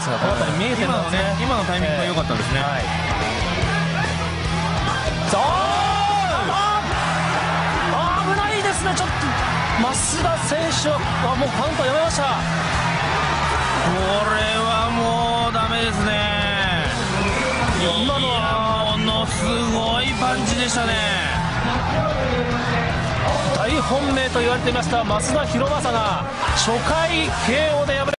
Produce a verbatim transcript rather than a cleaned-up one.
ですが、この辺り見えてるんですね。 今のタイミングが良かったですね。 はい、さあ危ないですね。ちょっと増田選手はもうカウントやめました。 これはもうダメですね。今のはものすごいパンチでしたね。 大本命と言われていました増田博正が初回 ケーオー で敗れ